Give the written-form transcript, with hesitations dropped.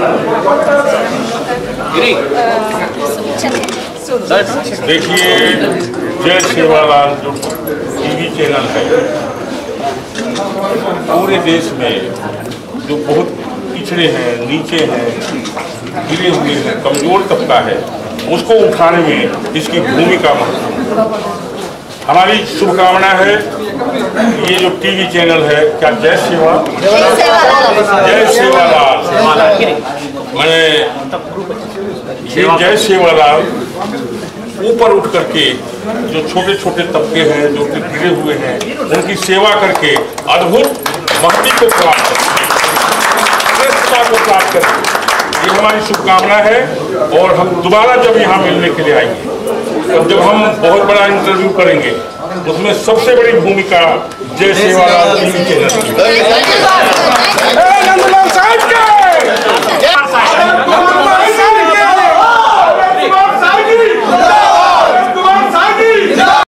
देखिए, जय सेवालाल जो टीवी चैनल है पूरे देश में जो बहुत पिछड़े हैं, नीचे हैं, गिरे हुए हैं, कमजोर तबका है, उसको उठाने में इसकी भूमिका महत्वपूर्ण। हमारी शुभकामना है ये जो टीवी चैनल है, क्या जय सेवालाल, मैंने ये जय सेवालाल ऊपर उठ करके जो छोटे छोटे तबके हैं, जो गिरे हुए हैं, उनकी सेवा करके अद्भुत महती को प्राप्त करें, ये हमारी शुभकामना है। और हम दोबारा जब यहाँ मिलने के लिए आएंगे, तब जब हम बहुत बड़ा इंटरव्यू करेंगे, उसमें सबसे बड़ी भूमिका जय सेवालाल टीवी चैनल की।